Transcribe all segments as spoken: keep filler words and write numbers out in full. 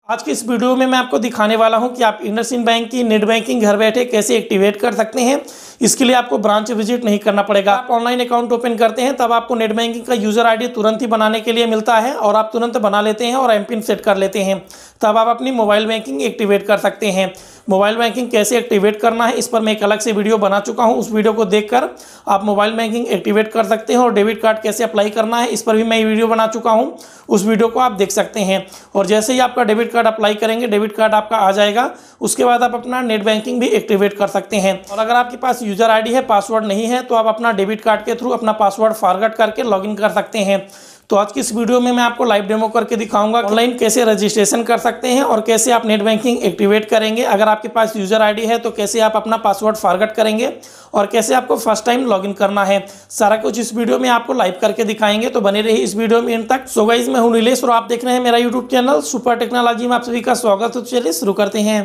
आज की इस वीडियो में मैं आपको दिखाने वाला हूं कि आप इंडसइंड बैंक की नेट बैंकिंग घर बैठे कैसे एक्टिवेट कर सकते हैं। इसके लिए आपको ब्रांच विजिट नहीं करना पड़ेगा। आप ऑनलाइन अकाउंट ओपन करते हैं तब आपको नेट बैंकिंग का यूजर आईडी तुरंत ही बनाने के लिए मिलता है और आप तुरंत बना लेते हैं और एम पिन सेट कर लेते हैं। तब आप अपनी मोबाइल बैंकिंग एक्टिवेट कर सकते हैं। मोबाइल बैंकिंग कैसे एक्टिवेट करना है इस पर मैं एक अलग से वीडियो बना चुका हूं। उस वीडियो को देखकर आप मोबाइल बैंकिंग एक्टिवेट कर सकते हैं और डेबिट कार्ड कैसे अप्लाई करना है इस पर भी मैं वीडियो बना चुका हूं। उस वीडियो को आप देख सकते हैं। और जैसे ही आपका डेबिट कार्ड अप्लाई करेंगे डेबिट कार्ड आपका आ जाएगा। उसके बाद आप अपना नेट बैंकिंग भी एक्टिवेट कर सकते हैं। और अगर आपके पास यूजर आईडी है, पासवर्ड नहीं है, तो आप अपना डेबिट कार्ड के थ्रू अपना पासवर्ड फॉरगेट करके लॉगिन कर सकते हैं। तो आज की इस वीडियो में मैं आपको लाइव डेमो करके दिखाऊंगा ऑनलाइन कैसे रजिस्ट्रेशन कर सकते हैं और कैसे आप नेट बैंकिंग एक्टिवेट करेंगे। अगर आपके पास यूजर आईडी है तो कैसे आप अपना पासवर्ड फॉरगेट करेंगे और कैसे आपको फर्स्ट टाइम लॉगिन करना है, सारा कुछ इस वीडियो में आपको लाइव करके दिखाएंगे। तो बने रहिए इस वीडियो में एंड तक। सो गाइस, मैं हूं नीलेश और आप देख रहे हैं मेरा यूट्यूब चैनल सुपर टेक्नोलॉजी में आप सभी का स्वागत। तो चलिए शुरू करते हैं।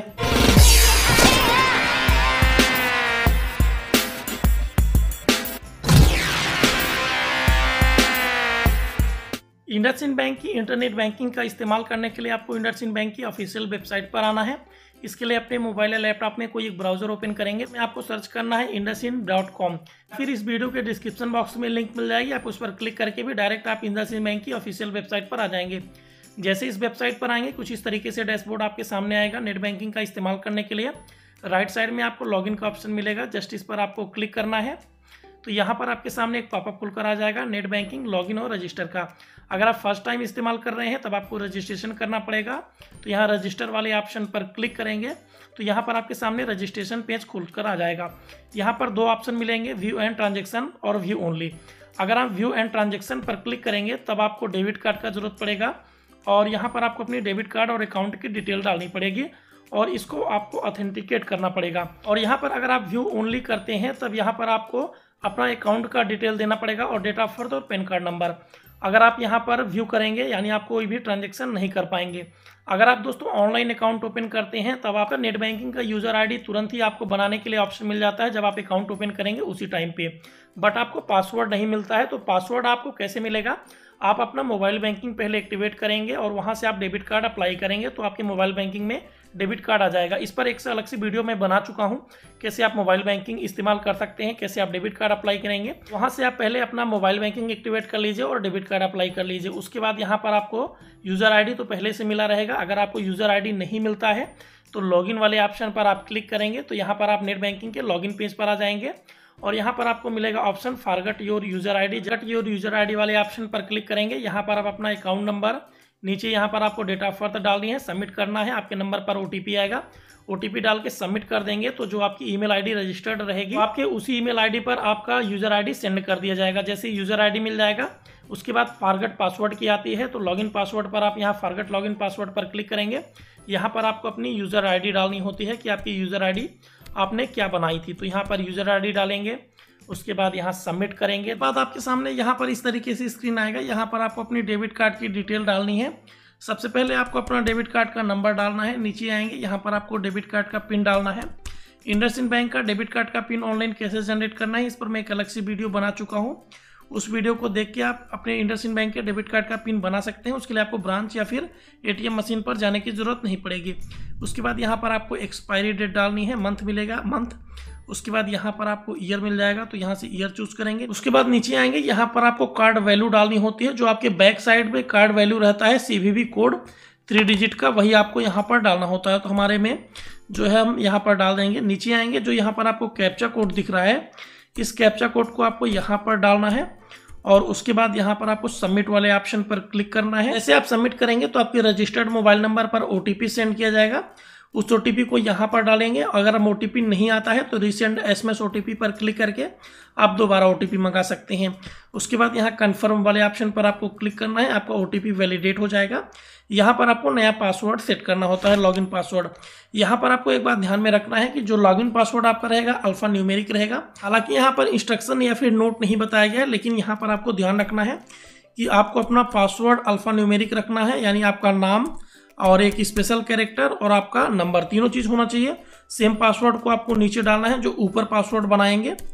इंडसइंड बैंक की इंटरनेट बैंकिंग का इस्तेमाल करने के लिए आपको इंडसइंड बैंक की ऑफिशियल वेबसाइट पर आना है। इसके लिए अपने मोबाइल या लैपटॉप में कोई एक ब्राउजर ओपन करेंगे। मैं आपको सर्च करना है इंडसइंड डॉट कॉम। फिर इस वीडियो के डिस्क्रिप्शन बॉक्स में लिंक मिल जाएगी, आप उस पर क्लिक करके भी डायरेक्ट आप इंडसइंड बैंक की ऑफिशियल वेबसाइट पर आ जाएंगे। जैसे इस वेबसाइट पर आएंगे कुछ इस तरीके से डैशबोर्ड आपके सामने आएगा। नेट बैंकिंग का इस्तेमाल करने के लिए राइट साइड में आपको लॉगिन का ऑप्शन मिलेगा, जस्ट इस पर आपको क्लिक करना है। तो यहाँ पर आपके सामने एक पॉपअप खुलकर आ जाएगा नेट बैंकिंग लॉगिन और रजिस्टर का। अगर आप फर्स्ट टाइम इस्तेमाल कर रहे हैं तब आपको रजिस्ट्रेशन करना पड़ेगा। तो यहाँ रजिस्टर वाले ऑप्शन पर क्लिक करेंगे तो यहाँ पर आपके सामने रजिस्ट्रेशन पेज खुलकर आ जाएगा। यहाँ पर दो ऑप्शन मिलेंगे, व्यू एंड ट्रांजेक्शन और व्यू ओनली। अगर आप व्यू एंड ट्रांजेक्शन पर क्लिक करेंगे तब आपको डेबिट कार्ड का जरूरत पड़ेगा और यहाँ पर आपको अपनी डेबिट कार्ड और अकाउंट की डिटेल डालनी पड़ेगी और इसको आपको ऑथेंटिकेट करना पड़ेगा। और यहाँ पर अगर आप व्यू ओनली करते हैं तब यहाँ पर आपको अपना अकाउंट का डिटेल देना पड़ेगा और डेट ऑफ बर्थ और पैन कार्ड नंबर। अगर आप यहाँ पर व्यू करेंगे यानी आप कोई भी ट्रांजैक्शन नहीं कर पाएंगे। अगर आप दोस्तों ऑनलाइन अकाउंट ओपन करते हैं तब आपका नेट बैंकिंग का यूजर आईडी तुरंत ही आपको बनाने के लिए ऑप्शन मिल जाता है जब आप अकाउंट ओपन करेंगे उसी टाइम पे, बट आपको पासवर्ड नहीं मिलता है। तो पासवर्ड आपको कैसे मिलेगा, आप अपना मोबाइल बैंकिंग पहले एक्टिवेट करेंगे और वहाँ से आप डेबिट कार्ड अप्लाई करेंगे तो आपके मोबाइल बैंकिंग में डेबिट कार्ड आ जाएगा। इस पर एक से अलग से वीडियो मैं बना चुका हूँ कैसे आप मोबाइल बैंकिंग इस्तेमाल कर सकते हैं, कैसे आप डेबिट कार्ड अप्लाई करेंगे। वहाँ से आप पहले अपना मोबाइल बैंकिंग एक्टिवेट कर लीजिए और डेबिट कार्ड अप्लाई कर लीजिए। उसके बाद यहाँ पर आपको यूज़र आईडी तो पहले से मिला रहेगा। अगर आपको यूज़र आईडी नहीं मिलता है तो लॉगिन वाले ऑप्शन पर आप क्लिक करेंगे तो यहाँ पर आप नेट बैंकिंग के लॉगिन पेज पर आ जाएंगे और यहाँ पर आपको मिलेगा option forget your user ID. जट योर यूजर आईडी वाले ऑप्शन पर क्लिक करेंगे। यहाँ पर आप अपना अकाउंट नंबर, नीचे यहाँ पर आपको डेट ऑफ बर्थ डालनी है, सबमिट करना है। आपके नंबर पर ओटीपी आएगा, ओटीपी डाल के सबमिट कर देंगे तो जो आपकी ईमेल आईडी रजिस्टर्ड रहेगी तो आपके उसी ईमेल आईडी पर आपका यूजर आईडी सेंड कर दिया जाएगा। जैसे यूजर आईडी मिल जाएगा उसके बाद फॉरगेट पासवर्ड की आती है तो लॉगिन पासवर्ड पर आप यहाँ फॉरगेट लॉगिन पासवर्ड पर क्लिक करेंगे। यहाँ पर आपको अपनी यूजर आईडी डालनी होती है कि आपकी यूजर आईडी आपने क्या बनाई थी। तो यहाँ पर यूजर आईडी डालेंगे, उसके बाद यहाँ सबमिट करेंगे। बाद आपके सामने यहाँ पर इस तरीके से स्क्रीन आएगा। यहाँ पर आपको अपनी डेबिट कार्ड की डिटेल डालनी है। सबसे पहले आपको अपना डेबिट कार्ड का नंबर डालना है। नीचे आएंगे, यहाँ पर आपको डेबिट कार्ड का पिन डालना है। इंडसइंड बैंक का डेबिट कार्ड का पिन ऑनलाइन कैसे जनरेट करना है इस पर मैं एक अलग से वीडियो बना चुका हूँ। उस वीडियो को देख के आप अपने इंडसइंड बैंक के डेबिट कार्ड का पिन बना सकते हैं। उसके लिए आपको ब्रांच या फिर एटीएम मशीन पर जाने की जरूरत नहीं पड़ेगी। उसके बाद यहाँ पर आपको एक्सपायरी डेट डालनी है, मंथ मिलेगा मंथ। उसके बाद यहाँ पर आपको ईयर मिल जाएगा तो यहाँ से ईयर चूज करेंगे। उसके बाद नीचे आएंगे, यहाँ पर आपको कार्ड वैल्यू डालनी होती है। जो आपके बैक साइड में कार्ड वैल्यू रहता है सीवीवी कोड थ्री डिजिट का, वही आपको यहाँ पर डालना होता है। तो हमारे में जो है हम यहाँ पर डाल देंगे। नीचे आएंगे, जो यहाँ पर आपको कैप्चा कोड दिख रहा है इस कैप्चा कोड को आपको यहाँ पर डालना है और उसके बाद यहाँ पर आपको सबमिट वाले ऑप्शन पर क्लिक करना है। ऐसे आप सबमिट करेंगे तो आपके रजिस्टर्ड मोबाइल नंबर पर ओटीपी सेंड किया जाएगा। उस ओटीपी को यहाँ पर डालेंगे। अगर हम ओटीपी नहीं आता है तो रिसेंड एसएमएस ओटीपी पर क्लिक करके आप दोबारा ओटीपी मंगा सकते हैं। उसके बाद यहाँ कन्फर्म वाले ऑप्शन पर आपको क्लिक करना है, आपका ओटीपी वैलिडेट हो जाएगा। यहाँ पर आपको नया पासवर्ड सेट करना होता है, लॉगिन पासवर्ड। यहाँ पर आपको एक बात ध्यान में रखना है कि जो लॉगिन पासवर्ड आपका रहेगा अल्फा न्यूमेरिक रहेगा। हालांकि यहाँ पर इंस्ट्रक्शन या फिर नोट नहीं बताया गया है, लेकिन यहाँ पर आपको ध्यान रखना है कि आपको अपना पासवर्ड अल्फा न्यूमेरिक रखना है, यानी आपका नाम और एक स्पेशल कैरेक्टर और आपका नंबर, तीनों चीज़ होना चाहिए। सेम पासवर्ड को आपको नीचे डालना है जो ऊपर पासवर्ड बनाएंगे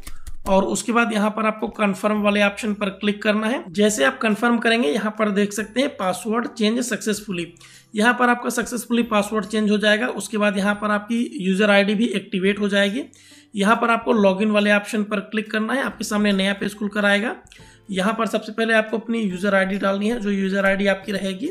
और उसके बाद यहाँ पर आपको कंफर्म वाले ऑप्शन पर क्लिक करना है। जैसे आप कंफर्म करेंगे यहाँ पर देख सकते हैं पासवर्ड चेंज सक्सेसफुली, यहाँ पर आपका सक्सेसफुली पासवर्ड चेंज हो जाएगा। उसके बाद यहाँ पर आपकी यूजर आईडी भी एक्टिवेट हो जाएगी। यहाँ पर आपको लॉगिन वाले ऑप्शन पर क्लिक करना है। आपके सामने नया पेज खुल कर आएगा। यहाँ पर सबसे पहले आपको अपनी यूजर आईडी डालनी है, जो यूजर आईडी आपकी रहेगी,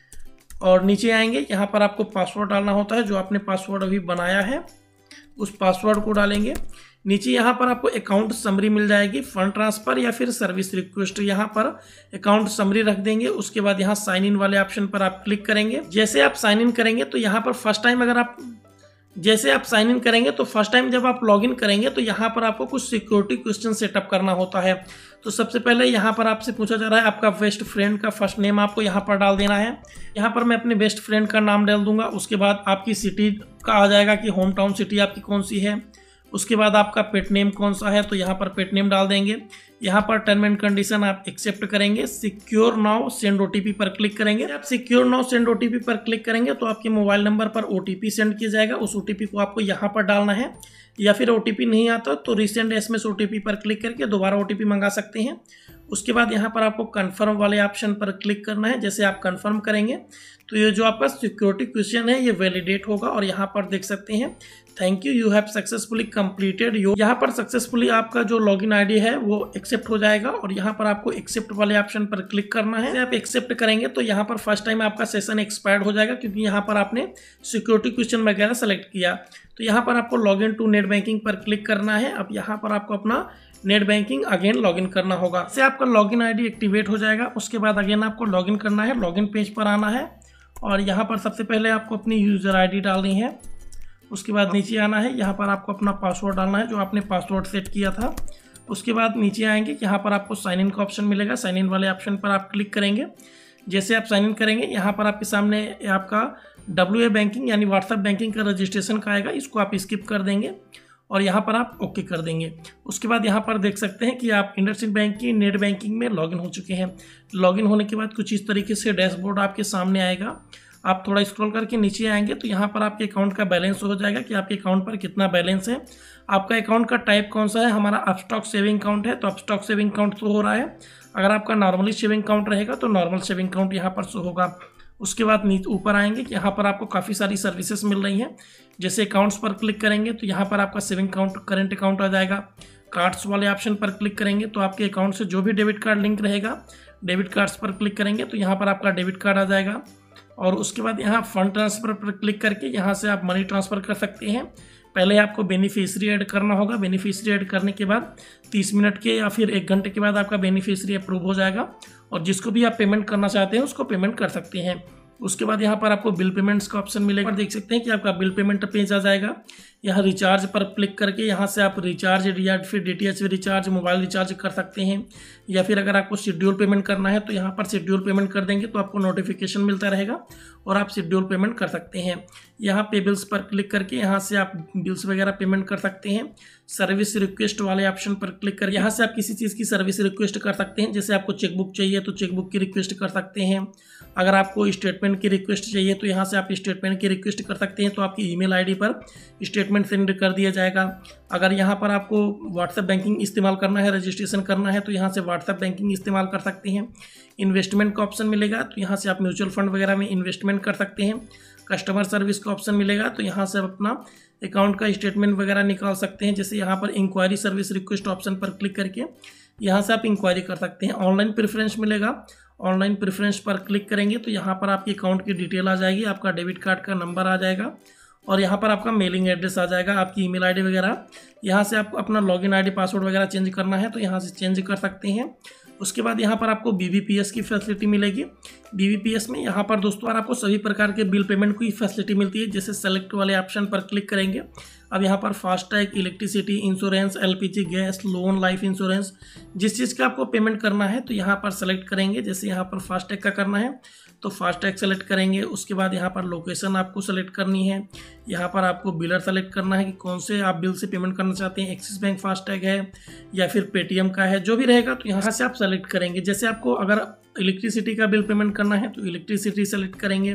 और नीचे आएंगे यहाँ पर आपको पासवर्ड डालना होता है, जो आपने पासवर्ड अभी बनाया है उस पासवर्ड को डालेंगे। नीचे यहाँ पर आपको अकाउंट समरी मिल जाएगी, फंड ट्रांसफर या फिर सर्विस रिक्वेस्ट, यहाँ पर अकाउंट समरी रख देंगे। उसके बाद यहाँ साइन इन वाले ऑप्शन पर आप क्लिक करेंगे। जैसे आप साइन इन करेंगे तो यहाँ पर फर्स्ट टाइम अगर आप जैसे आप साइन इन करेंगे तो फर्स्ट टाइम जब आप लॉगिन करेंगे तो यहाँ पर आपको कुछ सिक्योरिटी क्वेश्चन सेटअप करना होता है। तो सबसे पहले यहाँ पर आपसे पूछा जा रहा है आपका बेस्ट फ्रेंड का फर्स्ट नेम आपको यहाँ पर डाल देना है। यहाँ पर मैं अपने बेस्ट फ्रेंड का नाम डाल दूंगा। उसके बाद आपकी सिटी का आ जाएगा कि होम टाउन सिटी आपकी कौन सी है। उसके बाद आपका पेट नेम कौन सा है, तो यहाँ पर पेट नेम डाल देंगे। यहाँ पर टर्म एंड कंडीशन आप एक्सेप्ट करेंगे। सिक्योर नाउ सेंड ओटीपी पर क्लिक करेंगे। आप सिक्योर नाउ सेंड ओटीपी पर क्लिक करेंगे तो आपके मोबाइल नंबर पर ओटीपी सेंड किया जाएगा। उस ओटीपी को आपको यहाँ पर डालना है, या फिर ओटीपी नहीं आता तो रिसेंट एसएमएस ओटीपी पर क्लिक करके दोबारा ओटीपी मंगा सकते हैं। उसके बाद यहाँ पर आपको कंफर्म वाले ऑप्शन पर क्लिक करना है। जैसे आप कंफर्म करेंगे तो ये जो आपका सिक्योरिटी क्वेश्चन है ये वैलिडेट होगा, और यहाँ पर देख सकते हैं thank you you have successfully completed your, यहाँ पर सक्सेसफुली आपका जो लॉगिन आईडी है वो एक्सेप्ट हो जाएगा। और यहाँ पर आपको एक्सेप्ट वाले ऑप्शन पर क्लिक करना है। आप एक्सेप्ट करेंगे तो यहाँ पर फर्स्ट टाइम आपका सेशन एक्सपायर्ड हो जाएगा, क्योंकि यहाँ पर आपने सिक्योरिटी क्वेश्चन वगैरह सेलेक्ट किया। तो यहाँ पर आपको लॉगिन टू नेट बैंकिंग पर क्लिक करना है। अब यहाँ पर आपको अपना नेट बैंकिंग अगेन लॉगिन करना होगा। इससे आपका लॉगिन आईडी एक्टिवेट हो जाएगा। उसके बाद अगेन आपको लॉगिन करना है, लॉगिन पेज पर आना है, और यहाँ पर सबसे पहले आपको अपनी यूजर आईडी डालनी है। उसके बाद नीचे आना है, यहाँ पर आपको अपना पासवर्ड डालना है, जो आपने पासवर्ड सेट किया था। उसके बाद नीचे आएंगे, यहाँ पर आपको साइन इन का ऑप्शन मिलेगा। साइन इन वाले ऑप्शन पर आप क्लिक करेंगे। जैसे आप साइन इन करेंगे यहाँ पर आपके सामने आपका डब्ल्यू ए बैंकिंग यानी व्हाट्सएप बैंकिंग का रजिस्ट्रेशन का आएगा, इसको आप स्किप कर देंगे और यहाँ पर आप ओके कर देंगे। उसके बाद यहाँ पर देख सकते हैं कि आप इंडसइंड बैंक की नेट बैंकिंग में लॉगिन हो चुके हैं। लॉगिन होने के बाद कुछ इस तरीके से डैशबोर्ड आपके सामने आएगा। आप थोड़ा स्क्रॉल करके नीचे आएंगे तो यहाँ पर आपके अकाउंट का बैलेंस हो जाएगा कि आपके अकाउंट पर कितना बैलेंस है। आपका अकाउंट का टाइप कौन सा है, हमारा अपस्टॉक सेविंग अकाउंट है तो अपस्टॉक सेविंग अकाउंट शो हो रहा है। अगर आपका नॉर्मली सेविंग अकाउंट रहेगा तो नॉर्मल सेविंग अकाउंट यहाँ पर शो होगा। उसके बाद नीचे ऊपर आएंगे कि यहाँ पर आपको काफ़ी सारी सर्विसेज मिल रही हैं। जैसे अकाउंट्स पर क्लिक करेंगे तो यहाँ पर आपका सेविंग अकाउंट करेंट अकाउंट आ जाएगा। कार्ड्स वाले ऑप्शन पर क्लिक करेंगे तो आपके अकाउंट से जो भी डेबिट कार्ड लिंक रहेगा, डेबिट कार्ड्स पर क्लिक करेंगे तो यहाँ पर आपका डेबिट कार्ड आ जाएगा। और उसके बाद यहाँ फंड ट्रांसफ़र पर क्लिक करके यहाँ से आप मनी ट्रांसफ़र कर सकते हैं। पहले आपको बेनिफिशियरी ऐड करना होगा। बेनिफिशियरी ऐड करने के बाद तीस मिनट के या फिर एक घंटे के बाद आपका बेनिफिशियरी अप्रूव हो जाएगा और जिसको भी आप पेमेंट करना चाहते हैं उसको पेमेंट कर सकते हैं। उसके बाद यहाँ पर आपको बिल पेमेंट्स का ऑप्शन मिलेगा। देख सकते हैं कि आपका बिल पेमेंट पेज आ जाएगा। यहाँ रिचार्ज पर क्लिक करके यहाँ से आप रिचार्ज या फिर D T H recharge, mobile recharge कर सकते हैं, या फिर अगर आपको शेड्यूल पेमेंट करना है तो यहाँ पर शेड्यूल पेमेंट कर देंगे तो आपको नोटिफिकेशन मिलता रहेगा और आप शेड्यूल पेमेंट कर सकते हैं। यहाँ पे बिल्स पर क्लिक करके यहाँ से आप बिल्स वगैरह पेमेंट कर सकते हैं। सर्विस रिक्वेस्ट वाले ऑप्शन पर क्लिक कर यहाँ से आप किसी चीज़ की सर्विस रिक्वेस्ट कर सकते हैं। जैसे आपको चेकबुक चाहिए तो चेकबुक की रिक्वेस्ट कर सकते हैं। अगर आपको स्टेटमेंट की रिक्वेस्ट चाहिए तो यहाँ से आप स्टेटमेंट की रिक्वेस्ट कर सकते हैं, तो आपकी ईमेल आईडी पर स्टेटमेंट सेंड कर दिया जाएगा। अगर यहाँ पर आपको व्हाट्सएप बैंकिंग इस्तेमाल करना है, रजिस्ट्रेशन करना है तो यहाँ से व्हाट्सएप बैंकिंग इस्तेमाल कर सकते हैं। इन्वेस्टमेंट का ऑप्शन मिलेगा तो यहाँ से आप म्यूचुअल फंड वगैरह में इन्वेस्टमेंट कर सकते हैं। कस्टमर सर्विस का ऑप्शन मिलेगा तो यहाँ से आप अपना अकाउंट का स्टेटमेंट वगैरह निकाल सकते हैं। जैसे यहाँ पर इंक्वायरी सर्विस रिक्वेस्ट ऑप्शन पर क्लिक करके यहाँ से आप इंक्वायरी कर सकते हैं। ऑनलाइन प्रेफरेंस मिलेगा, ऑनलाइन प्रेफरेंस पर क्लिक करेंगे तो यहाँ पर आपके अकाउंट की डिटेल आ जाएगी, आपका डेबिट कार्ड का नंबर आ जाएगा और यहाँ पर आपका मेलिंग एड्रेस आ जाएगा, आपकी ईमेल आईडी वगैरह। यहाँ से आपको अपना लॉगिन आईडी पासवर्ड वगैरह चेंज करना है तो यहाँ से चेंज कर सकते हैं। उसके बाद यहाँ पर आपको बी बी पी एस की फैसिलिटी मिलेगी। बी बी पी एस में यहाँ पर दोस्तों आपको सभी प्रकार के बिल पेमेंट की फैसिलिटी मिलती है। जैसे सेलेक्ट वाले ऑप्शन पर क्लिक करेंगे, अब यहाँ पर FASTag, electricity, insurance, L P G, gas, loan, life insurance, जिस चीज़ का आपको पेमेंट करना है तो यहाँ पर सेलेक्ट करेंगे। जैसे यहाँ पर फास्टैग का करना है तो फास्टैग सेलेक्ट करेंगे। उसके बाद यहाँ पर लोकेशन आपको सेलेक्ट करनी है। यहाँ पर आपको बिलर सेलेक्ट करना है कि कौन से आप बिल से पेमेंट करना चाहते हैं, एक्सिस बैंक फास्टैग है या फिर पेटीएम का है, जो भी रहेगा तो यहाँ से आप सेलेक्ट करेंगे। जैसे आपको अगर इलेक्ट्रिसिटी का बिल पेमेंट करना है तो इलेक्ट्रिसिटी सेलेक्ट करेंगे।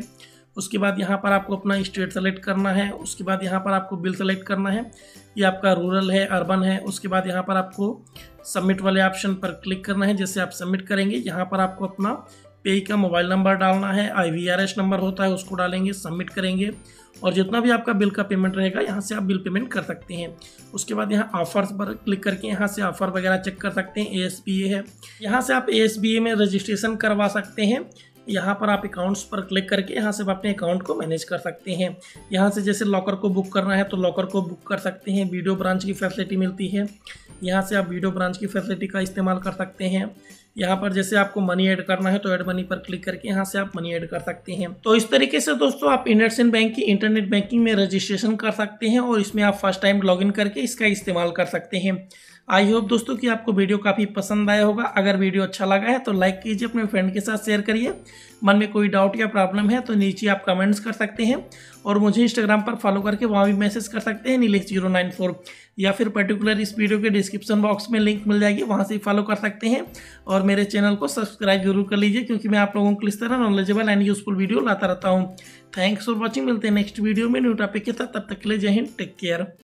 उसके बाद यहाँ पर आपको अपना स्टेट सेलेक्ट करना है। उसके बाद यहाँ पर आपको बिल सेलेक्ट करना है, ये आपका रूरल है अर्बन है। उसके बाद यहाँ पर आपको सबमिट वाले ऑप्शन पर क्लिक करना है। जैसे आप सबमिट करेंगे यहाँ पर आपको अपना पे का मोबाइल नंबर डालना है, I V R S number होता है उसको डालेंगे, सबमिट करेंगे और जितना भी आपका बिल का पेमेंट रहेगा यहाँ से आप बिल पेमेंट कर सकते हैं। उसके बाद यहाँ ऑफर्स पर क्लिक करके यहाँ से ऑफर वगैरह चेक कर सकते हैं। ए एस बी ए है, यहाँ से आप ए एस बी ए में रजिस्ट्रेशन करवा सकते हैं। यहाँ पर आप अकाउंट्स पर क्लिक करके यहाँ से आप अपने अकाउंट को मैनेज कर सकते हैं। यहाँ से जैसे लॉकर को बुक करना है तो लॉकर को बुक कर सकते हैं। वीडियो ब्रांच की फैसिलिटी मिलती है, यहाँ से आप वीडियो ब्रांच की फैसिलिटी का इस्तेमाल कर सकते हैं। यहाँ पर जैसे आपको मनी ऐड करना है तो ऐड मनी पर क्लिक करके यहाँ से आप मनी ऐड कर सकते हैं। तो इस तरीके से दोस्तों आप इंडसइंड बैंक की इंटरनेट बैंकिंग में रजिस्ट्रेशन कर सकते हैं और इसमें आप फर्स्ट टाइम लॉगिन करके इसका इस्तेमाल कर सकते हैं। आई होप दोस्तों कि आपको वीडियो काफ़ी पसंद आया होगा। अगर वीडियो अच्छा लगा है तो लाइक कीजिए, अपने फ्रेंड के साथ शेयर करिए। मन में कोई डाउट या प्रॉब्लम है तो नीचे आप कमेंट्स कर सकते हैं और मुझे इंस्टाग्राम पर फॉलो करके वहाँ भी मैसेज कर सकते हैं नीलेश जीरो नाइन फोर, या फिर पर्टिकुलर इस वीडियो के डिस्क्रिप्शन बॉक्स में लिंक मिल जाएगी, वहाँ से फॉलो कर सकते हैं। और मेरे चैनल को सब्सक्राइब जरूर कर लीजिए क्योंकि मैं आप लोगों को इस तरह नॉलेजेबल एंड यूजफुल वीडियो लाता रहता हूँ। थैंक्स फॉर वॉचिंग, मिलते हैं नेक्स्ट वीडियो में न्यू टॉपिक के साथ। तब तक के लिए जय हिंद, टेक केयर।